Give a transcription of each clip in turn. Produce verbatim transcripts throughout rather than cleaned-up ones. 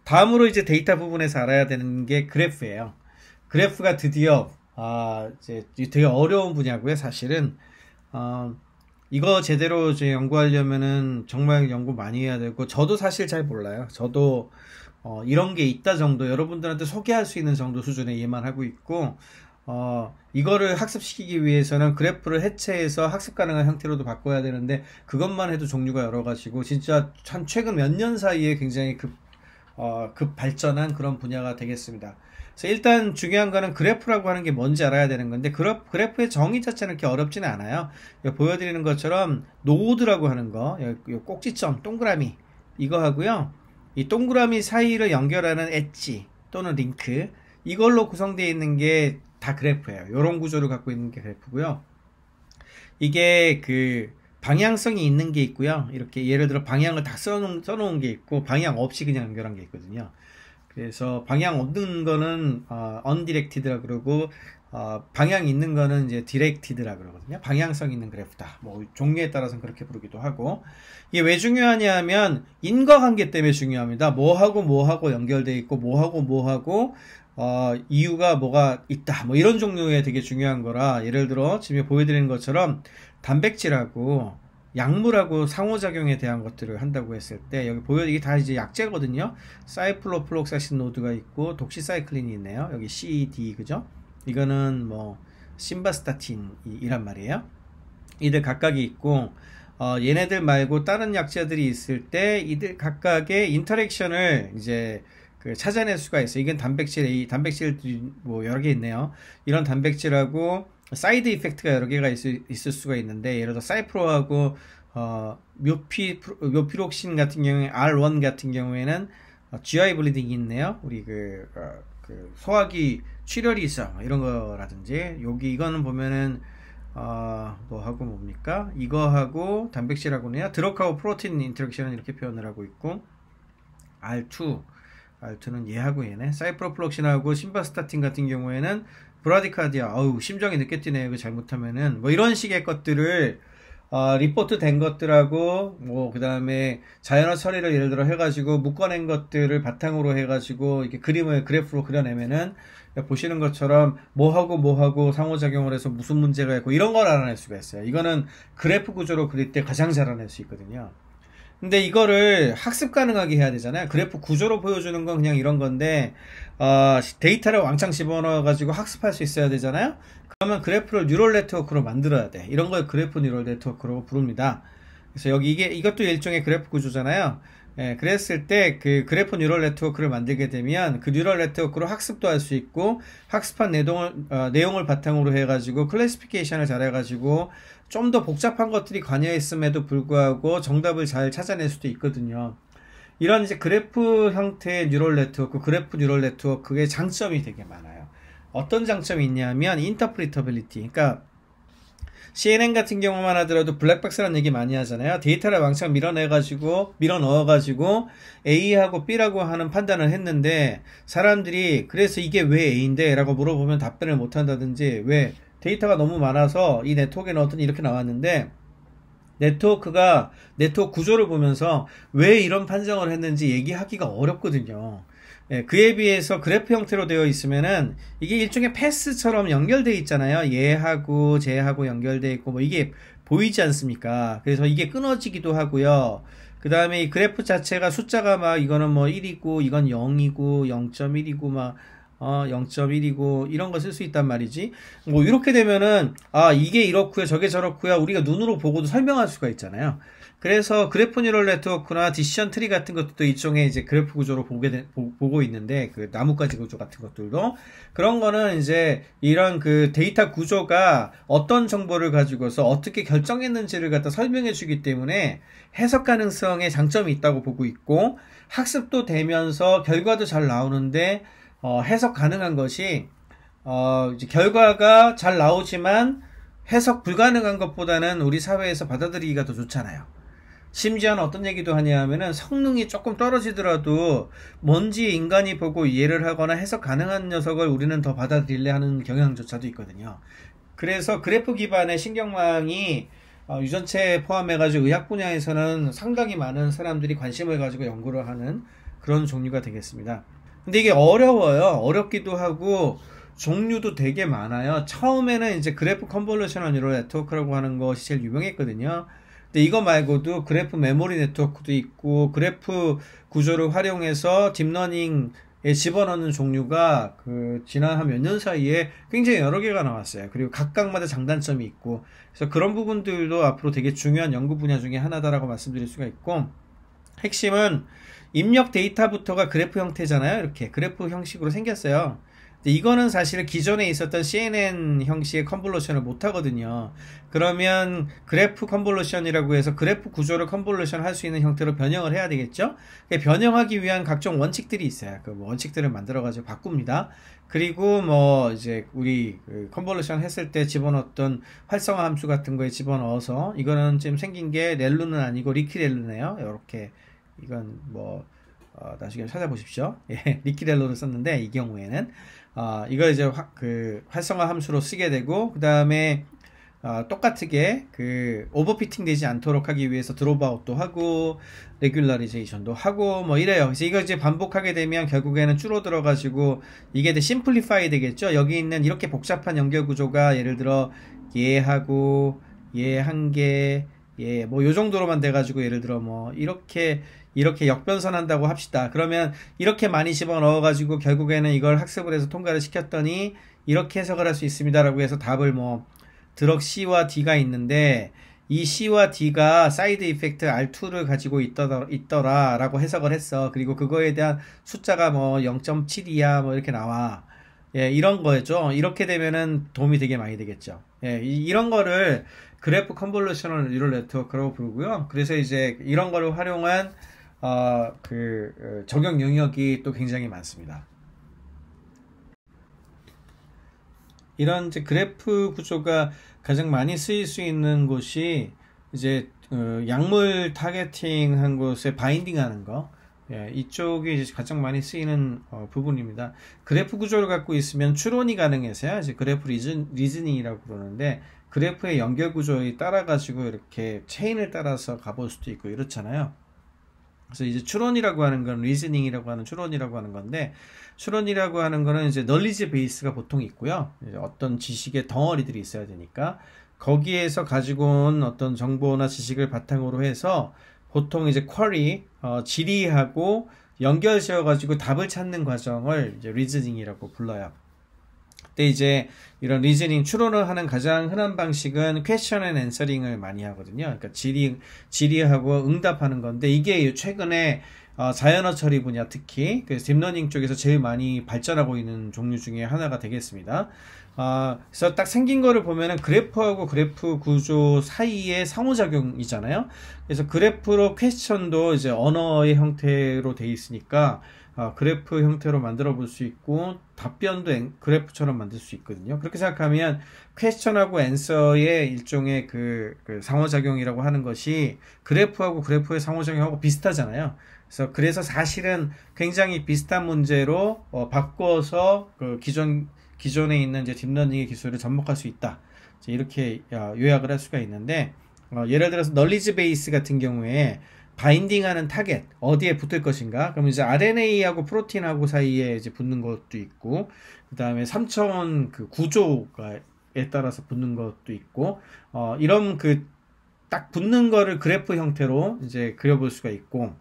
다음으로 이제 데이터 부분에서 알아야 되는 게 그래프예요. 그래프가 드디어 아, 이제 되게 어려운 분야고요. 사실은 어, 이거 제대로 이제 연구하려면은 정말 연구 많이 해야 되고, 저도 사실 잘 몰라요. 저도 어, 이런 게 있다 정도, 여러분들한테 소개할 수 있는 정도 수준의 이해만 하고 있고, 어, 이거를 학습시키기 위해서는 그래프를 해체해서 학습 가능한 형태로도 바꿔야 되는데, 그것만 해도 종류가 여러 가지고, 진짜 한 최근 몇 년 사이에 굉장히 급, 어, 급 발전한 그런 분야가 되겠습니다. 그래서 일단 중요한 거는 그래프라고 하는 게 뭔지 알아야 되는 건데, 그래프, 그래프의 정의 자체는 그렇게 어렵지는 않아요. 보여드리는 것처럼 노드라고 하는 거, 요 꼭지점, 동그라미, 이거 하고요. 이 동그라미 사이를 연결하는 엣지 또는 링크, 이걸로 구성되어 있는 게 다 그래프예요. 이런 구조를 갖고 있는 게 그래프고요. 이게 그 방향성이 있는 게 있고요. 이렇게 예를 들어 방향을 다 써놓은, 써놓은 게 있고, 방향 없이 그냥 연결한 게 있거든요. 그래서 방향 없는 거는 어, undirected라 그러고, 어, 방향 있는 거는 이제 directed라 그러거든요. 방향성 있는 그래프다. 뭐 종류에 따라서는 그렇게 부르기도 하고. 이게 왜 중요하냐 하면 인과관계 때문에 중요합니다. 뭐하고 뭐하고 연결돼 있고, 뭐하고 뭐하고 어, 이유가 뭐가 있다. 뭐 이런 종류에 되게 중요한 거라, 예를 들어 지금 보여드리는 것처럼 단백질하고 약물하고 상호작용에 대한 것들을 한다고 했을 때, 여기 보여, 이게 다 이제 약제거든요. 사이클로프록사신 노드가 있고, 독시사이클린이 있네요. 여기 씨, 디, 그죠? 이거는 뭐, 심바스타틴이란 말이에요. 이들 각각이 있고, 어, 얘네들 말고 다른 약제들이 있을 때, 이들 각각의 인터랙션을 이제, 그 찾아낼 수가 있어요. 이건 단백질 A, 단백질들이 뭐 여러 개 있네요. 이런 단백질하고, 사이드 이펙트가 여러 개가 있을, 있을 수가 있는데, 예를 들어 사이프로하고 어, 묘피, 묘피록신 같은 경우에 알 원 같은 경우에는 어, 지아이 블리딩이 있네요. 우리 그, 어, 그 소화기 출혈이 있어, 이런 거라든지, 여기 이거는 보면은 어, 뭐하고 뭡니까? 이거하고 단백질하고는요, 드럭하고 프로틴 인터랙션은 이렇게 표현을 하고 있고, 알 투, 알 투는 얘하고 얘네, 사이프로플록신하고 심바스타틴 같은 경우에는 브라디카디아, 어우 심장이 늦게 뛰네 이거 잘못하면은, 뭐 이런 식의 것들을 어, 리포트 된 것들하고, 뭐 그 다음에 자연어 처리를 예를 들어 해가지고 묶어낸 것들을 바탕으로 해가지고 이렇게 그림을 그래프로 그려내면은, 보시는 것처럼 뭐하고 뭐하고 상호작용을 해서 무슨 문제가 있고, 이런 걸 알아낼 수가 있어요. 이거는 그래프 구조로 그릴 때 가장 잘 알아낼 수 있거든요. 근데 이거를 학습 가능하게 해야 되잖아요. 그래프 구조로 보여주는 건 그냥 이런 건데, 어, 데이터를 왕창 집어넣어 가지고 학습할 수 있어야 되잖아요. 그러면 그래프를 뉴럴 네트워크로 만들어야 돼. 이런 걸 그래프 뉴럴 네트워크로 부릅니다. 그래서 여기 이게 이것도 일종의 그래프 구조잖아요. 예, 그랬을 때 그 그래프 뉴럴 네트워크를 만들게 되면, 그 뉴럴 네트워크로 학습도 할 수 있고, 학습한 내용을, 어, 내용을 바탕으로 해가지고 클래시피케이션을 잘해가지고 좀 더 복잡한 것들이 관여 있음에도 불구하고 정답을 잘 찾아낼 수도 있거든요. 이런 이제 그래프 형태의 뉴럴 네트워크, 그래프 뉴럴 네트워크의 장점이 되게 많아요. 어떤 장점이 있냐면 인터프리터빌리티. 그러니까 씨엔엔 같은 경우만 하더라도 블랙박스라는 얘기 많이 하잖아요. 데이터를 왕창 밀어내가지고, 밀어넣어가지고 A하고 B라고 하는 판단을 했는데, 사람들이 그래서 이게 왜 A인데? 라고 물어보면 답변을 못한다든지, 왜 데이터가 너무 많아서 이 네트워크에 넣었더니 이렇게 나왔는데, 네트워크가, 네트워크 구조를 보면서 왜 이런 판정을 했는지 얘기하기가 어렵거든요. 예, 그에 비해서 그래프 형태로 되어 있으면은 이게 일종의 패스처럼 연결되어 있잖아요. 얘하고 쟤하고 연결되어 있고, 뭐 이게 보이지 않습니까? 그래서 이게 끊어지기도 하고요. 그 다음에 이 그래프 자체가 숫자가 막 이거는 뭐 일이고 이건 영이고 영 점 일이고 막 어, 영 점 일이고 이런 거 쓸 수 있단 말이지. 뭐 이렇게 되면은 아 이게 이렇고요 저게 저렇고요 우리가 눈으로 보고도 설명할 수가 있잖아요. 그래서 그래프 뉴럴 네트워크나 디시전 트리 같은 것도 일종의 이제 그래프 구조로 보게 되, 보, 보고 있는데, 그 나뭇가지 구조 같은 것들도 그런 거는 이제 이런 그 데이터 구조가 어떤 정보를 가지고서 어떻게 결정했는지를 갖다 설명해 주기 때문에 해석 가능성에 장점이 있다고 보고 있고, 학습도 되면서 결과도 잘 나오는데 어, 해석 가능한 것이 어, 이제 결과가 잘 나오지만 해석 불가능한 것보다는 우리 사회에서 받아들이기가 더 좋잖아요. 심지어는 어떤 얘기도 하냐 하면은 성능이 조금 떨어지더라도 뭔지 인간이 보고 이해를 하거나 해석 가능한 녀석을 우리는 더 받아들일래 하는 경향조차도 있거든요. 그래서 그래프 기반의 신경망이 어, 유전체 포함해가지고 의학 분야에서는 상당히 많은 사람들이 관심을 가지고 연구를 하는 그런 종류가 되겠습니다. 근데 이게 어려워요. 어렵기도 하고 종류도 되게 많아요. 처음에는 이제 그래프 컨볼루셔널 뉴럴 네트워크라고 하는 것이 제일 유명했거든요. 근데 이거 말고도 그래프 메모리 네트워크도 있고 그래프 구조를 활용해서 딥러닝에 집어넣는 종류가 그 지난 한 몇 년 사이에 굉장히 여러 개가 나왔어요. 그리고 각각마다 장단점이 있고 그래서 그런 부분들도 앞으로 되게 중요한 연구 분야 중에 하나다라고 말씀드릴 수가 있고 핵심은 입력 데이터부터가 그래프 형태잖아요. 이렇게 그래프 형식으로 생겼어요. 이거는 사실 기존에 있었던 씨엔엔 형식의 컨볼루션을 못 하거든요. 그러면 그래프 컨볼루션이라고 해서 그래프 구조를 컨볼루션 할 수 있는 형태로 변형을 해야 되겠죠? 변형하기 위한 각종 원칙들이 있어요. 그 원칙들을 만들어가지고 바꿉니다. 그리고 뭐 이제 우리 컨볼루션 했을 때 집어넣었던 활성화 함수 같은 거에 집어넣어서 이거는 지금 생긴 게 렐루는 아니고 리퀴렐루네요. 이렇게 이건 뭐 어, 나중에 찾아보십시오. 예, 리퀴렐루를 썼는데 이 경우에는 어, 이걸 이제 화, 그 활성화 함수로 쓰게 되고 그 다음에 어, 똑같게 그 오버피팅 되지 않도록 하기 위해서 드롭아웃도 하고 레귤러리제이션도 하고 뭐 이래요. 그래서 이거 이제 반복하게 되면 결국에는 줄어들어 가지고 이게 이제 심플리파이 되겠죠. 여기 있는 이렇게 복잡한 연결 구조가 예를 들어 얘하고 얘 한 개 예, 뭐 요 정도로만 돼 가지고 예를 들어 뭐 이렇게 이렇게 역변선한다고 합시다. 그러면 이렇게 많이 집어넣어 가지고 결국에는 이걸 학습을 해서 통과를 시켰더니 이렇게 해석을 할 수 있습니다라고 해서 답을 뭐 드럭 C와 D가 있는데 이 C와 D가 사이드 이펙트 알 투를 가지고 있더라, 있더라 라고 해석을 했어. 그리고 그거에 대한 숫자가 뭐 영 점 칠이야 뭐 이렇게 나와. 예, 이런 거죠. 이렇게 되면은 도움이 되게 많이 되겠죠. 예, 이, 이런 거를 그래프 컨볼루셔널 뉴럴 네트워크라고 부르고요. 그래서 이제 이런 거를 활용한 어, 그 적용 영역이 또 굉장히 많습니다. 이런 이제 그래프 구조가 가장 많이 쓰일 수 있는 곳이 이제 어, 약물 타겟팅한 곳에 바인딩하는 거. 예, 이쪽이 이제 가장 많이 쓰이는 어, 부분입니다. 그래프 구조를 갖고 있으면 추론이 가능해서요. 이제 그래프 리즌, 리즈닝이라고 그러는데 그래프의 연결 구조에 따라 가지고 이렇게 체인을 따라서 가볼 수도 있고 이렇잖아요. 그래서 이제 추론이라고 하는 건 리즈닝이라고 하는 추론이라고 하는 건데 추론이라고 하는 거는 이제 널리지 베이스가 보통 있고요. 이제 어떤 지식의 덩어리들이 있어야 되니까 거기에서 가지고 온 어떤 정보나 지식을 바탕으로 해서 보통 이제 쿼리, 어, 질의하고 연결 지어 가지고 답을 찾는 과정을 이제 리즈닝이라고 불러요. 근데 이제 이런 리즈닝 추론을 하는 가장 흔한 방식은 퀘스천 앤 앤서링을 많이 하거든요. 그러니까 질의, 질의하고 응답하는 건데 이게 최근에 어, 자연어 처리 분야 특히 그 딥러닝 쪽에서 제일 많이 발전하고 있는 종류 중에 하나가 되겠습니다. 어, 그래서 딱 생긴 거를 보면은 그래프하고 그래프 구조 사이의 상호작용이잖아요. 그래서 그래프로 퀘스천도 이제 언어의 형태로 돼 있으니까 어, 그래프 형태로 만들어 볼 수 있고 답변도 엔, 그래프처럼 만들 수 있거든요. 그렇게 생각하면 퀘스천하고 앤서의 일종의 그, 그 상호작용이라고 하는 것이 그래프하고 그래프의 상호작용하고 비슷하잖아요. 그래서 그래서 사실은 굉장히 비슷한 문제로 어, 바꿔서 그 기존 기존에 있는 이제 딥러닝의 기술을 접목할 수 있다. 이렇게 요약을 할 수가 있는데 어, 예를 들어서 널리지 베이스 같은 경우에 바인딩하는 타겟 어디에 붙을 것인가? 그럼 이제 알엔에이하고 프로틴하고 사이에 이제 붙는 것도 있고, 그 다음에 삼 차원 그 구조에 따라서 붙는 것도 있고, 어, 이런 그 딱 붙는 거를 그래프 형태로 이제 그려볼 수가 있고,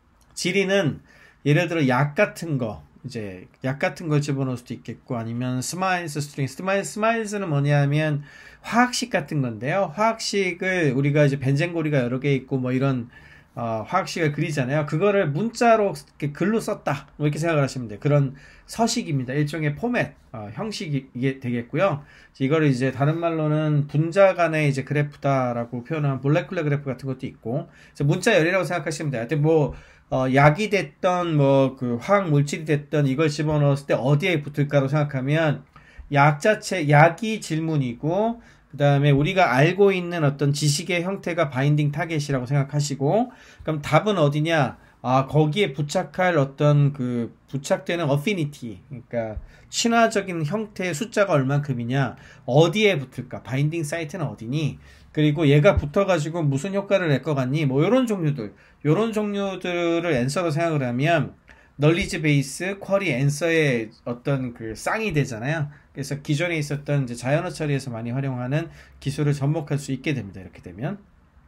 질의는 예를 들어 약 같은 거, 이제 약 같은 걸 집어넣을 수도 있겠고, 아니면 스마일스 스트링, 스마일, 스마일스는 뭐냐면 화학식 같은 건데요. 화학식을 우리가 이제 벤젠고리가 여러 개 있고 뭐 이런 어, 화학식을 그리잖아요. 그거를 문자로 이렇게 글로 썼다. 뭐 이렇게 생각을 하시면 돼요. 그런 서식입니다. 일종의 포맷, 어, 형식이 이게 되겠고요. 이거를 이제 다른 말로는 분자 간의 이제 그래프다라고 표현한 몰레큘러 그래프 같은 것도 있고, 문자 열이라고 생각하시면 돼요. 하여튼 뭐, 어, 약이 됐던 뭐 그 화학 물질이 됐던 이걸 집어넣었을 때 어디에 붙을까로 생각하면 약 자체, 약이 질문이고, 그 다음에 우리가 알고 있는 어떤 지식의 형태가 바인딩 타겟이라고 생각하시고, 그럼 답은 어디냐? 아, 거기에 부착할 어떤 그 부착되는 어피니티, 그러니까 친화적인 형태의 숫자가 얼만큼이냐, 어디에 붙을까? 바인딩 사이트는 어디니? 그리고 얘가 붙어가지고 무슨 효과를 낼 것 같니? 뭐, 요런 종류들, 요런 종류들을 앤서로 생각을 하면, 널리지 베이스, 쿼리 앤서의 어떤 그 쌍이 되잖아요. 그래서 기존에 있었던 이제 자연어 처리에서 많이 활용하는 기술을 접목할 수 있게 됩니다. 이렇게 되면.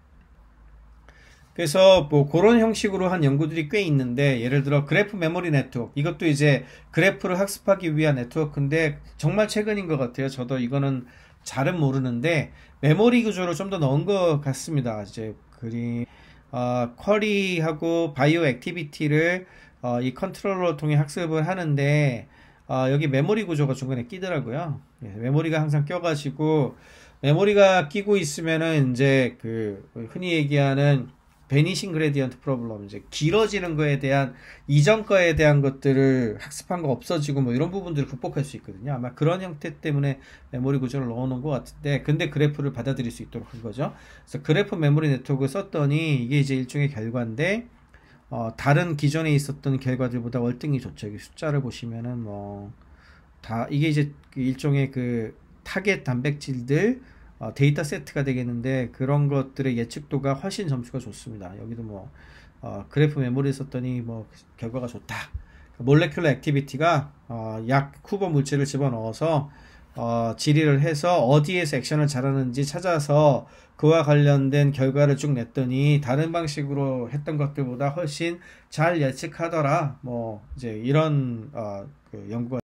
그래서 뭐 그런 형식으로 한 연구들이 꽤 있는데, 예를 들어 그래프 메모리 네트워크, 이것도 이제 그래프를 학습하기 위한 네트워크인데 정말 최근인 것 같아요. 저도 이거는 잘은 모르는데 메모리 구조를 좀 더 넣은 것 같습니다. 이제 그리 어, 쿼리하고 바이오 액티비티를 어, 이 컨트롤러 통해 학습을 하는데, 어, 여기 메모리 구조가 중간에 끼더라고요. 예, 메모리가 항상 껴가지고, 메모리가 끼고 있으면은 이제 그 흔히 얘기하는 베니싱 그레디언트 프로블럼, 이제 길어지는 거에 대한 이전 거에 대한 것들을 학습한 거 없어지고 뭐 이런 부분들을 극복할 수 있거든요. 아마 그런 형태 때문에 메모리 구조를 넣어놓은 것 같은데, 근데 그래프를 받아들일 수 있도록 한 거죠. 그래서 그래프 메모리 네트워크를 썼더니 이게 이제 일종의 결과인데, 어, 다른 기존에 있었던 결과들보다 월등히 좋죠. 여기 숫자를 보시면은 뭐 다 이게 이제 그 일종의 그 타겟 단백질들 어, 데이터 세트가 되겠는데, 그런 것들의 예측도가 훨씬 점수가 좋습니다. 여기도 뭐 어, 그래프 메모리 썼더니 뭐 결과가 좋다. 몰레큘러 액티비티가 어, 약 후보 물질을 집어넣어서 어, 질의를 해서 어디에서 액션을 잘하는지 찾아서 그와 관련된 결과를 쭉 냈더니 다른 방식으로 했던 것들보다 훨씬 잘 예측하더라. 뭐 이제 이런 어, 그 연구가